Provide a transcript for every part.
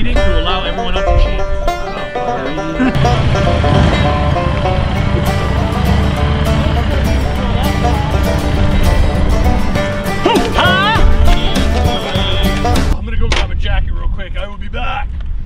meeting to allow everyone else a chance. I'm gonna go grab a jacket real quick. I will be back.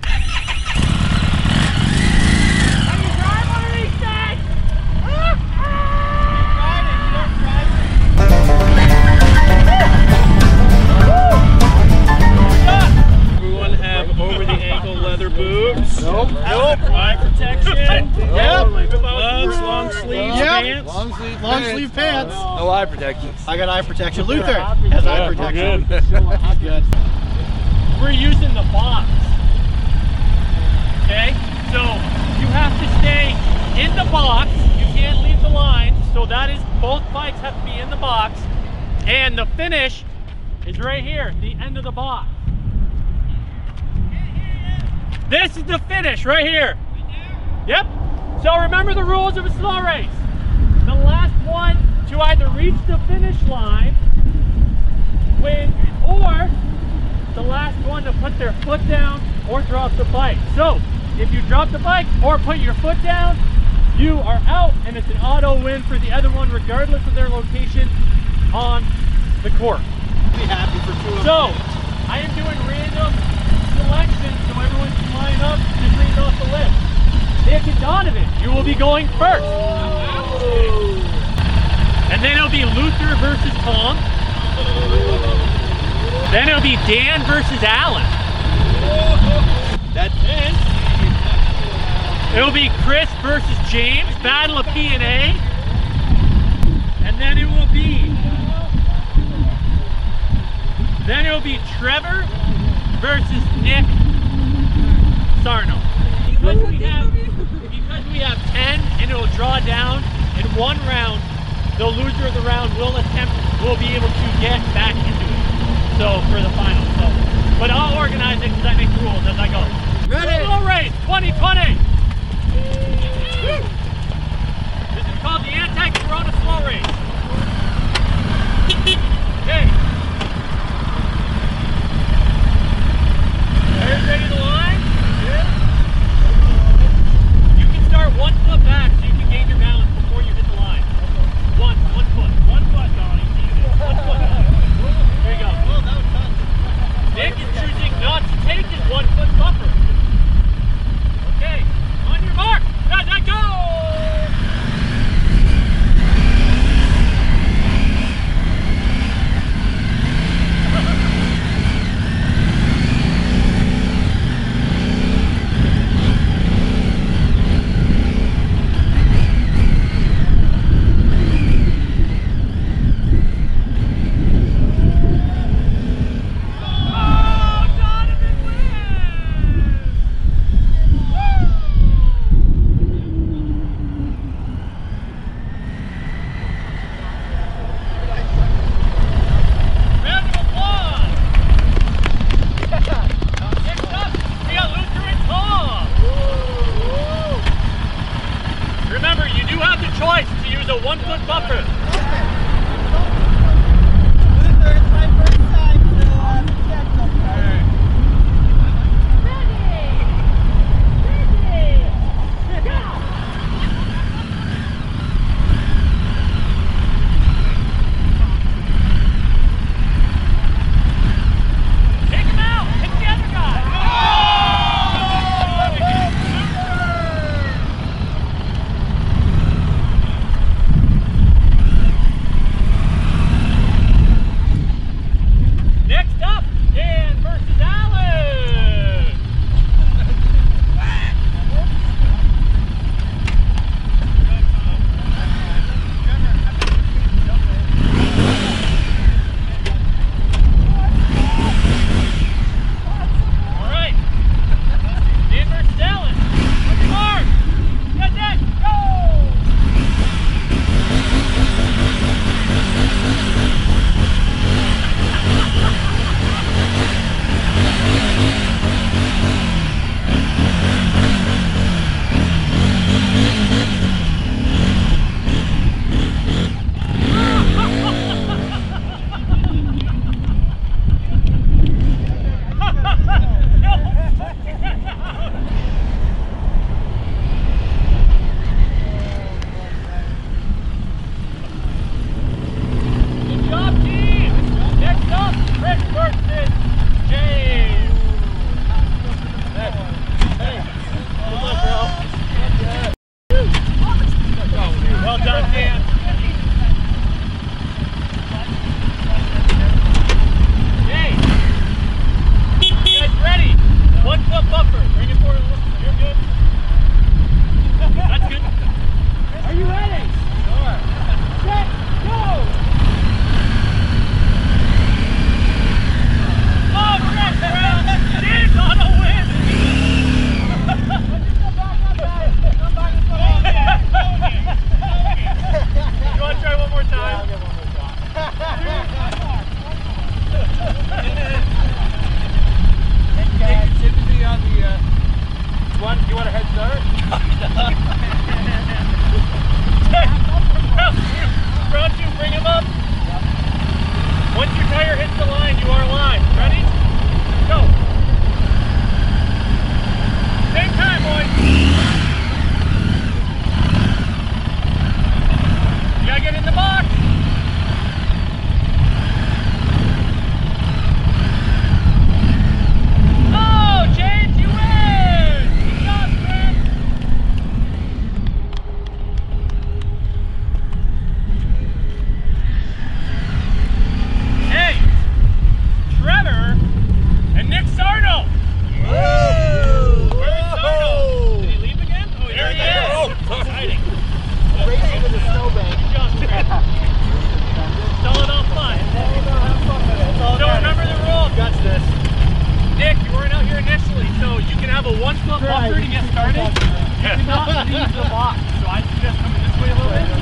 Boots. Nope. Eye protection. Yep. Gloves, long sleeves, pants. Long sleeve pants. No eye protection. I got eye protection. Luther has eye protection. Good. Good. We're using the box. Okay? So you have to stay in the box. You can't leave the line. So that is, both bikes have to be in the box. And the finish is right here, the end of the box. This is the finish right here. Yep. So remember the rules of a slow race. The last one to either reach the finish line wins, or the last one to put their foot down or drop the bike. So if you drop the bike or put your foot down, you are out, and it's an auto win for the other one regardless of their location on the course. Be happy for 2 So I am doing random selection, so everyone can line up, just read off the list. Nick and Donovan, you will be going first. And then it'll be Luther versus Tom. Then it'll be Dan versus Alan. That's it. It'll be Chris versus James, battle of P&A. And then it will be Trevor versus Nick Sarno. Because we have 10 and it will draw down in one round, the loser of the round will be able to get back into it. So for the final. So, but I'll organize it because I make the rules as I go. Ready? Slow race 2020. This is called the anti-corona slow race. Okay. Ready to the line? Yeah. You can start 1 foot back so you can gain your balance before you hit the line. One foot, Donnie. 1 foot. There you go. Nick is choosing not to take his 1 foot buffer. Okay, on your mark. Go! Choice to use a 1 foot buffer. Luther, it's my first time to check something. Ready, go! Take him out! Hit the other guy! much buffer to get started. You cannot leave the box, so I suggest coming this way a little bit.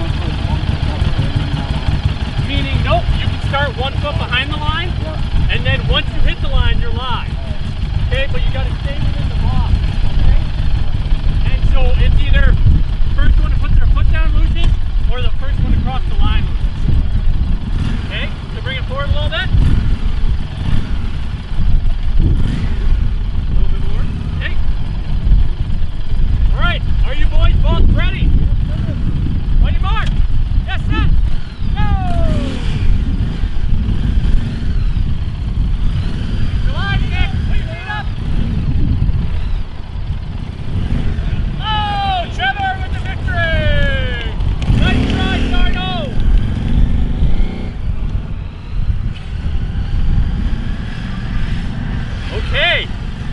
Meaning, nope, you can start 1 foot behind the line, and then once you hit the line, you're live. Okay, but you got to stay within the box. Okay? And so it's either the first one to put their foot down loses, or the first one to cross the line loses. Okay, so bring it forward a little bit. Alright, are you boys both ready? On your mark. Yes, set. Go! Your line, Nick. Put your feet up. Oh, Trevor with the victory! Nice try, Sarno! Okay.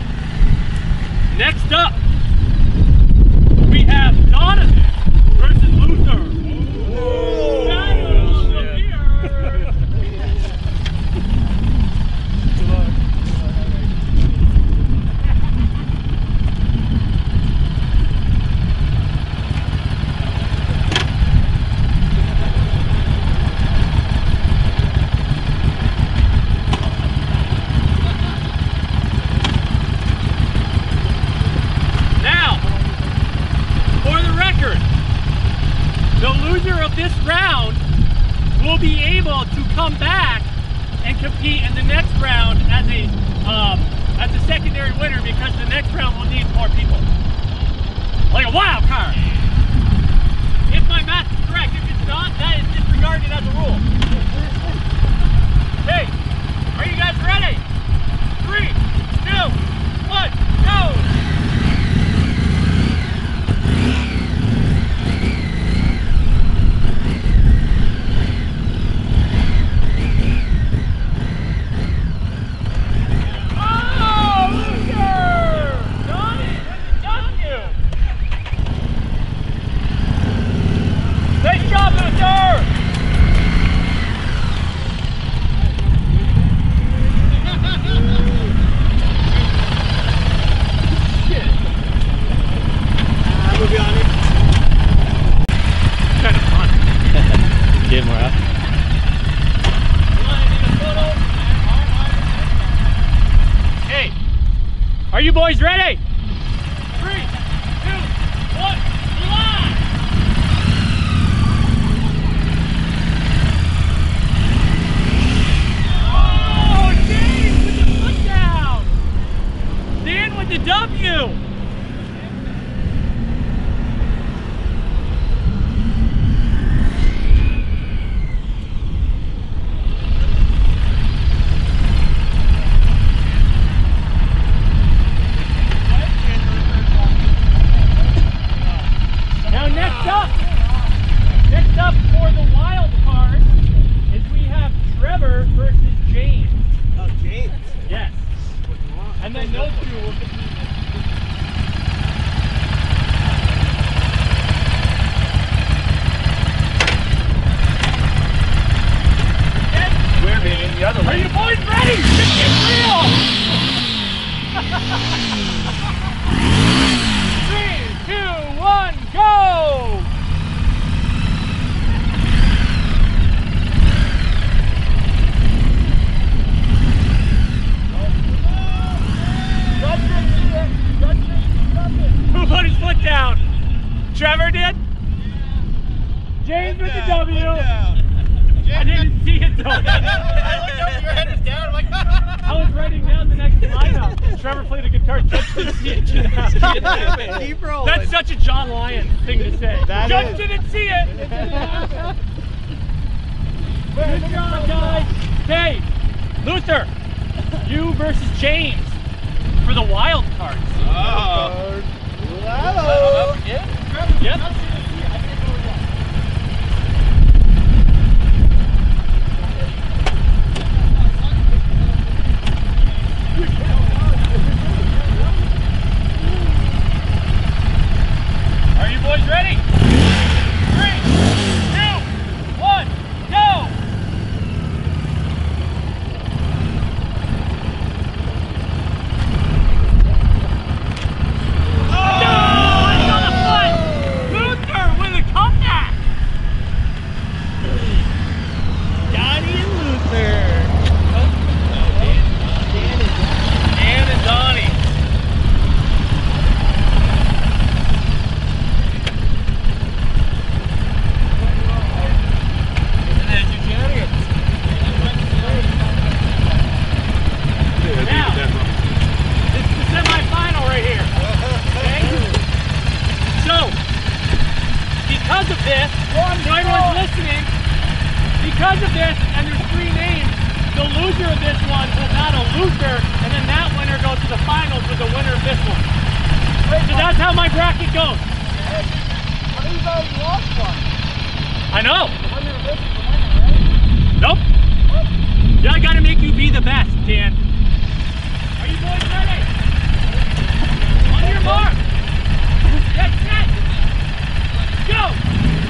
Next up. We have Donovan versus Luther. Shadows appear. The loser of this round will be able to come back and compete in the next round as a secondary winner, because the next round will need more people. Like a wild card. If my math is correct, if it's not, that is disregarded as a rule. Okay, are you guys ready? 3, 2, 1, go! Are you boys ready? 3, 2, 1, line! Oh, James with the foot down! Dan with the W! Next up for the wild card is we have Trevor versus James. Oh, James. Yes. And then those two will compete. We're being the other way. Are you boys ready? This is real! 3, 2, 1, go! Who put his foot down? Trevor did? James with the W. I didn't see it though. I looked over, your head was down. I'm like, I was writing down the next lineup. Trevor played a good card. Judge didn't see it. keep rolling. That's such a John Lyon thing to say. Judge didn't see it. Good job, guys. Okay, Luther, you versus James for the wild cards. Oh. Hello. Yep. Are you boys ready? 3, 2, 1, go! tournament, because of this, and there's 3 names, the loser of this one will battle Luther, and then that winner goes to the finals with the winner of this one. So that's how my bracket goes. I mean, you've already lost one. I know. The winner of this is the winner, right? Nope. Yeah, I gotta make you be the best, Dan. Are you boys ready? On your mark. Get set. Go.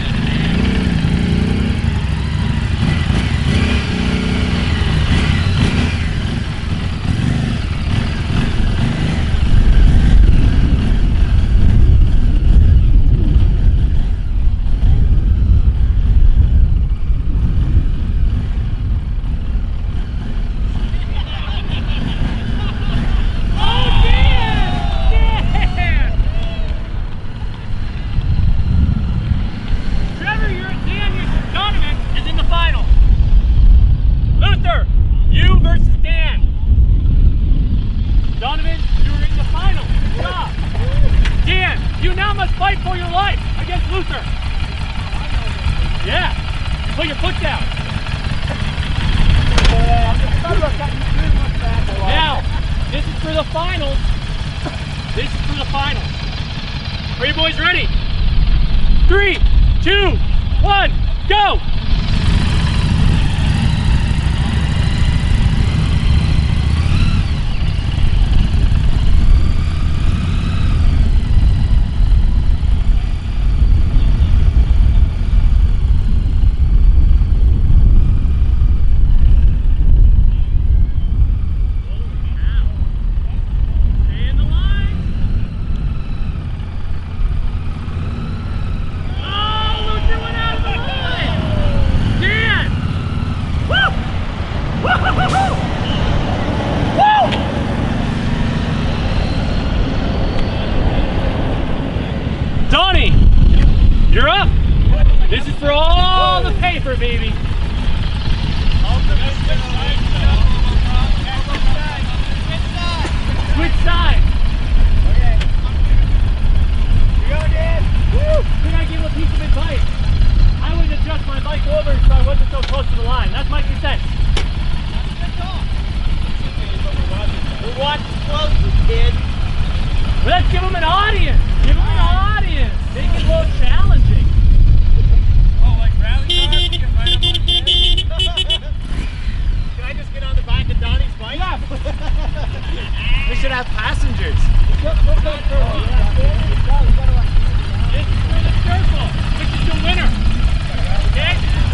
Are you boys ready? 3, 2, 1, go! Donnie, you're up. This is for all the paper, baby. Switch sides. Okay. You go, Dan. Woo! Can I give a piece of advice? I would adjust my bike over so I wasn't so close to the line. That's my 2 cents. We're watching closely, kid. Well, let's give them an audience. Give them an audience. Make it a little challenging. Oh, like rally cars? Get right up on the kid. Can I just get on the back of Donnie's bike? Yeah. We should have passengers. This is for the circle, which is the winner. Okay?